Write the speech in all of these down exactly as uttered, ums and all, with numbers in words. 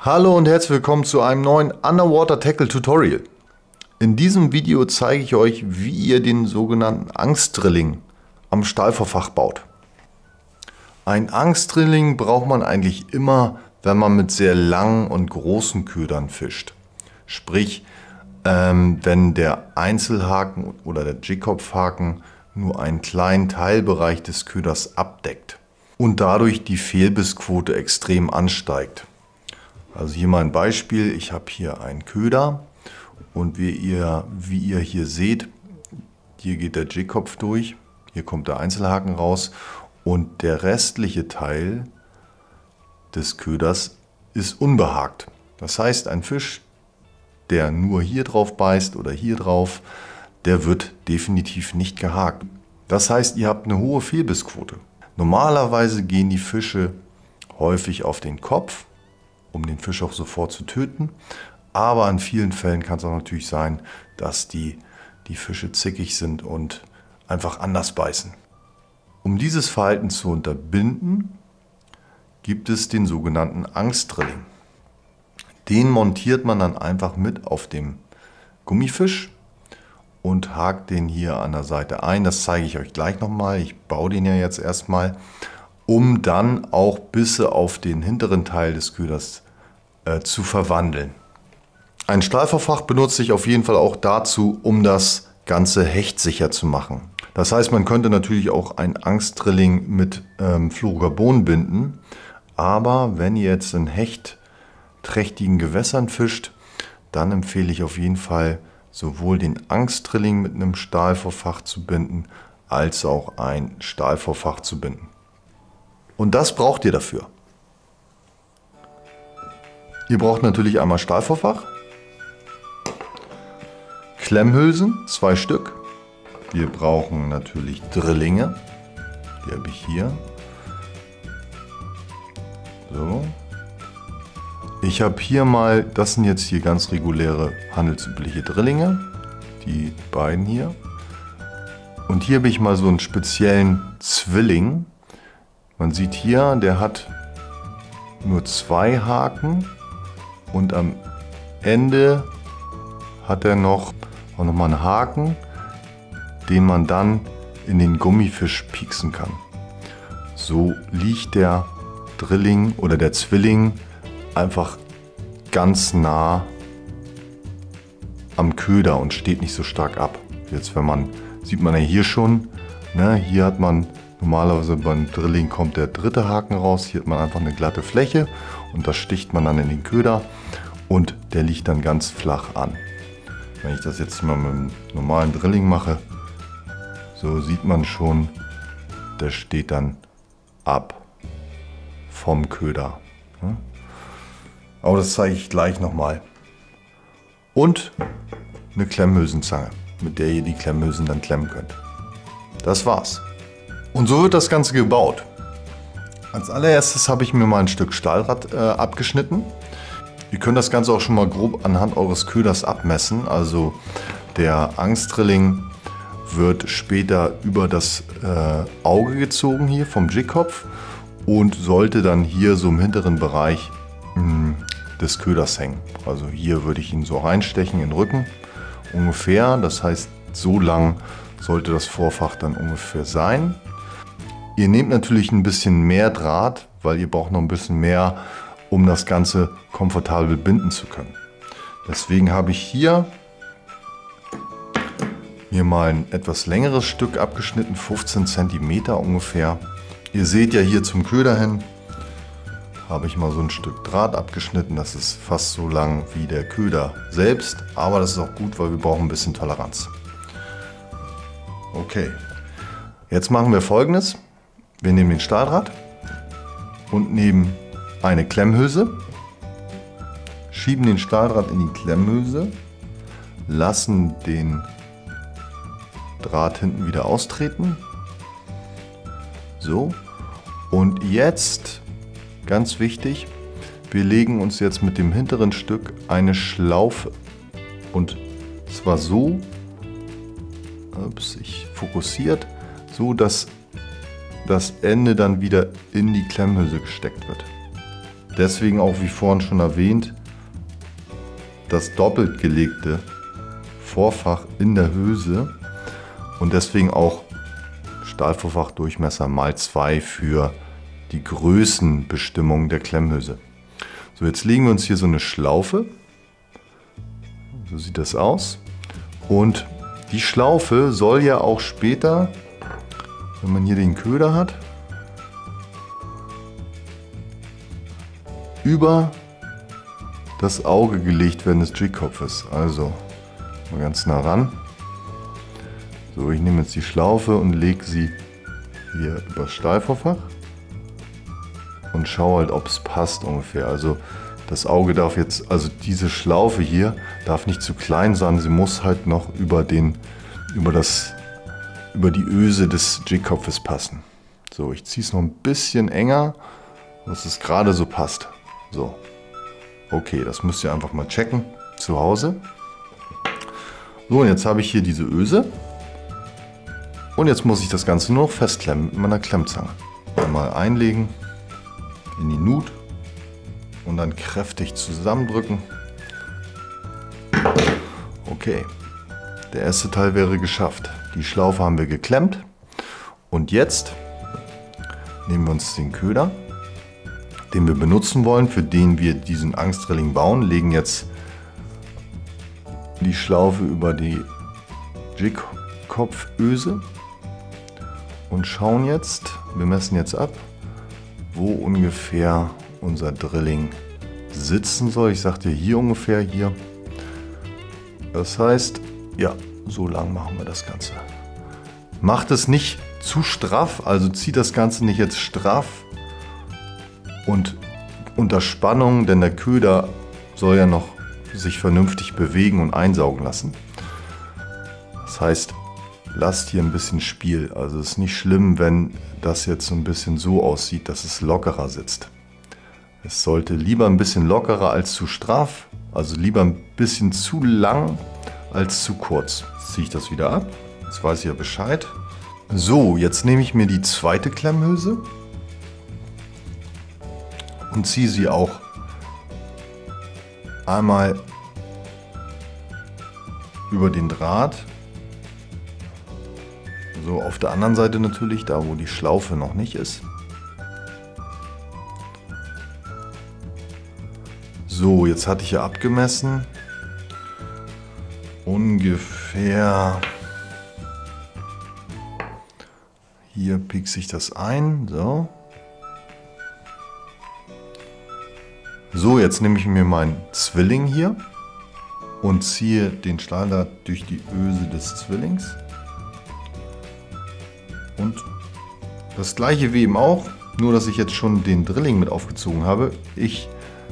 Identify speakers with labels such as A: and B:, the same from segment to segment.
A: Hallo und herzlich willkommen zu einem neuen Underwater Tackle Tutorial. In diesem Video zeige ich euch, wie ihr den sogenannten Angstdrilling am Stahlvorfach baut. Ein Angstdrilling braucht man eigentlich immer, wenn man mit sehr langen und großen Ködern fischt. Sprich, ähm, wenn der Einzelhaken oder der Jigkopfhaken nur einen kleinen Teilbereich des Köders abdeckt und dadurch die Fehlbissquote extrem ansteigt. Also hier mal ein Beispiel, ich habe hier einen Köder und wie ihr, wie ihr hier seht, hier geht der Jigkopf durch, hier kommt der Einzelhaken raus und der restliche Teil des Köders ist unbehakt. Das heißt, ein Fisch, der nur hier drauf beißt oder hier drauf, der wird definitiv nicht gehakt. Das heißt, ihr habt eine hohe Fehlbissquote. Normalerweise gehen die Fische häufig auf den Kopf, um den Fisch auch sofort zu töten. Aber in vielen Fällen kann es auch natürlich sein, dass die, die Fische zickig sind und einfach anders beißen. Um dieses Verhalten zu unterbinden, gibt es den sogenannten Angstdrilling. Den montiert man dann einfach mit auf dem Gummifisch und hakt den hier an der Seite ein. Das zeige ich euch gleich nochmal. Ich baue den ja jetzt erstmal, um dann auch Bisse auf den hinteren Teil des Köders äh, zu verwandeln. Ein Stahlvorfach benutze ich auf jeden Fall auch dazu, um das Ganze hechtsicher zu machen. Das heißt, man könnte natürlich auch ein Angstdrilling mit ähm, Fluorocarbon binden, aber wenn ihr jetzt in hechtträchtigen Gewässern fischt, dann empfehle ich auf jeden Fall sowohl den Angstdrilling mit einem Stahlvorfach zu binden, als auch ein Stahlvorfach zu binden. Und das braucht ihr dafür. Ihr braucht natürlich einmal Stahlvorfach, Klemmhülsen, zwei Stück. Wir brauchen natürlich Drillinge, die habe ich hier. So. Ich habe hier mal, das sind jetzt hier ganz reguläre handelsübliche Drillinge, die beiden hier. Und hier habe ich mal so einen speziellen Zwilling. Man sieht hier, der hat nur zwei Haken und am Ende hat er noch, auch noch mal einen Haken, den man dann in den Gummifisch pieksen kann. So liegt der Drilling oder der Zwilling einfach ganz nah am Köder und steht nicht so stark ab. Jetzt, wenn man, sieht man ja hier schon, ne, hier hat man normalerweise beim Drilling kommt der dritte Haken raus, hier hat man einfach eine glatte Fläche und das sticht man dann in den Köder und der liegt dann ganz flach an. Wenn ich das jetzt mal mit einem normalen Drilling mache, so sieht man schon, der steht dann ab vom Köder. Aber das zeige ich gleich nochmal. Und eine Klemmhülsenzange, mit der ihr die Klemmhülsen dann klemmen könnt. Das war's. Und so wird das Ganze gebaut. Als allererstes habe ich mir mal ein Stück Stahlrad äh, abgeschnitten. Ihr könnt das Ganze auch schon mal grob anhand eures Köders abmessen. Also der Angstdrilling wird später über das äh, Auge gezogen hier vom Jigkopf und sollte dann hier so im hinteren Bereich mh, des Köders hängen. Also hier würde ich ihn so reinstechen in den Rücken ungefähr. Das heißt, so lang sollte das Vorfach dann ungefähr sein. Ihr nehmt natürlich ein bisschen mehr Draht, weil ihr braucht noch ein bisschen mehr, um das Ganze komfortabel binden zu können. Deswegen habe ich hier mir mal ein etwas längeres Stück abgeschnitten, fünfzehn Zentimeter ungefähr. Ihr seht ja hier zum Köder hin, habe ich mal so ein Stück Draht abgeschnitten. Das ist fast so lang wie der Köder selbst, aber das ist auch gut, weil wir brauchen ein bisschen Toleranz. Okay, jetzt machen wir Folgendes. Wir nehmen den Stahldraht und nehmen eine Klemmhülse, schieben den Stahldraht in die Klemmhülse, lassen den Draht hinten wieder austreten. So, und jetzt, ganz wichtig, wir legen uns jetzt mit dem hinteren Stück eine Schlaufe und zwar so, ups, ich fokussiert, so dass das Ende dann wieder in die Klemmhülse gesteckt wird. Deswegen auch, wie vorhin schon erwähnt, das doppelt gelegte Vorfach in der Hülse und deswegen auch Stahlvorfachdurchmesser mal zwei für die Größenbestimmung der Klemmhülse. So, jetzt legen wir uns hier so eine Schlaufe. So sieht das aus. Und die Schlaufe soll ja auch später, wenn man hier den Köder hat, über das Auge gelegt werden des Jigkopfes. Also mal ganz nah ran. So, ich nehme jetzt die Schlaufe und lege sie hier über das Stahlvorfach und schaue halt, ob es passt ungefähr. Also das Auge darf jetzt, also diese Schlaufe hier darf nicht zu klein sein. Sie muss halt noch über den, über das, über die Öse des Jigkopfes passen. So, ich ziehe es noch ein bisschen enger, dass es gerade so passt. So, okay, das müsst ihr einfach mal checken zu Hause. So, und jetzt habe ich hier diese Öse. Und jetzt muss ich das Ganze nur noch festklemmen mit meiner Klemmzange. Einmal einlegen in die Nut und dann kräftig zusammendrücken. Okay, der erste Teil wäre geschafft. Die Schlaufe haben wir geklemmt. Und jetzt nehmen wir uns den Köder, den wir benutzen wollen, für den wir diesen Angstrilling bauen, legen jetzt die Schlaufe über die Jigkopföse und schauen jetzt, wir messen jetzt ab, wo ungefähr unser Drilling sitzen soll. Ich sagte hier ungefähr hier. Das heißt, ja, so lang machen wir das Ganze. Macht es nicht zu straff, also zieht das Ganze nicht jetzt straff und unter Spannung, denn der Köder soll ja noch sich vernünftig bewegen und einsaugen lassen. Das heißt, lasst hier ein bisschen Spiel. Also es ist nicht schlimm, wenn das jetzt so ein bisschen so aussieht, dass es lockerer sitzt. Es sollte lieber ein bisschen lockerer als zu straff, also lieber ein bisschen zu lang als zu kurz. Jetzt ziehe ich das wieder ab. Jetzt weiß ich ja Bescheid. So, jetzt nehme ich mir die zweite Klemmhülse und ziehe sie auch einmal über den Draht. So, auf der anderen Seite natürlich, da wo die Schlaufe noch nicht ist. So, jetzt hatte ich ja abgemessen. Ungefähr. Hier piekse ich das ein. So. So, jetzt nehme ich mir meinen Zwilling hier und ziehe den Stahldraht durch die Öse des Zwillings. Und das gleiche wie eben auch, nur dass ich jetzt schon den Drilling mit aufgezogen habe. Ich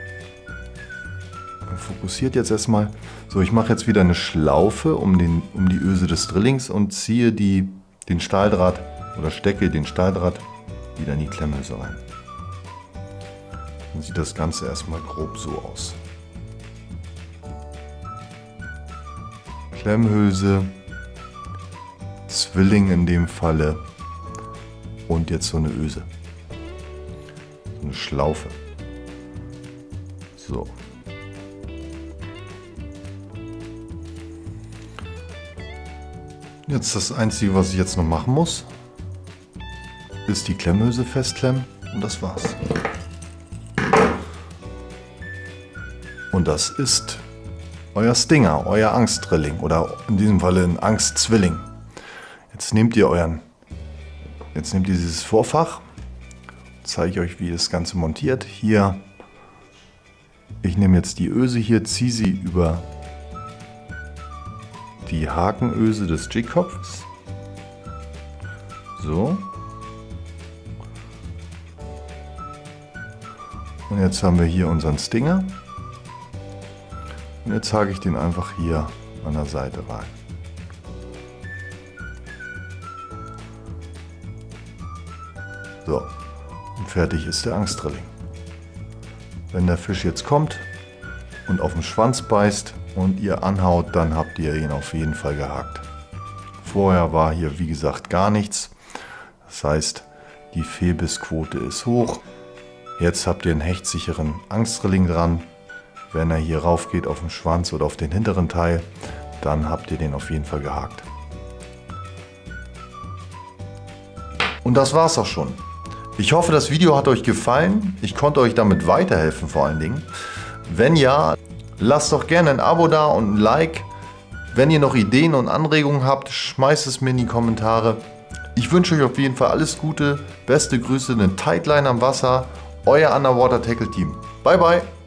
A: fokussiert jetzt erstmal. So, ich mache jetzt wieder eine Schlaufe um, den, um die Öse des Drillings und ziehe die, den Stahldraht oder stecke den Stahldraht wieder in die Klemmhülse rein. Dann sieht das Ganze erstmal grob so aus. Klemmhülse, Zwilling in dem Falle und jetzt so eine Öse. So eine Schlaufe. So. Jetzt das Einzige, was ich jetzt noch machen muss, ist die Klemmhülse festklemmen und das war's. Und das ist euer Stinger, euer Angstdrilling oder in diesem Falle ein Angstzwilling. Jetzt nehmt ihr euren, jetzt nehmt ihr dieses Vorfach, zeige ich euch, wie das Ganze montiert. Hier, ich nehme jetzt die Öse hier, ziehe sie über die Hakenöse des Jigkopfes. So. Und jetzt haben wir hier unseren Stinger. Und jetzt hake ich den einfach hier an der Seite rein. So, und fertig ist der Angstdrilling. Wenn der Fisch jetzt kommt und auf den Schwanz beißt und ihr anhaut, dann habt ihr ihn auf jeden Fall gehakt. Vorher war hier wie gesagt gar nichts. Das heißt, die Fehlbissquote ist hoch. Jetzt habt ihr einen hechtsicheren Angstrilling dran. Wenn er hier rauf geht auf den Schwanz oder auf den hinteren Teil, dann habt ihr den auf jeden Fall gehakt. Und das war's auch schon. Ich hoffe, das Video hat euch gefallen. Ich konnte euch damit weiterhelfen vor allen Dingen. Wenn ja, lasst doch gerne ein Abo da und ein Like. Wenn ihr noch Ideen und Anregungen habt, schmeißt es mir in die Kommentare. Ich wünsche euch auf jeden Fall alles Gute. Beste Grüße, eine Tightline am Wasser. Euer Underwater Tackle Team. Bye bye.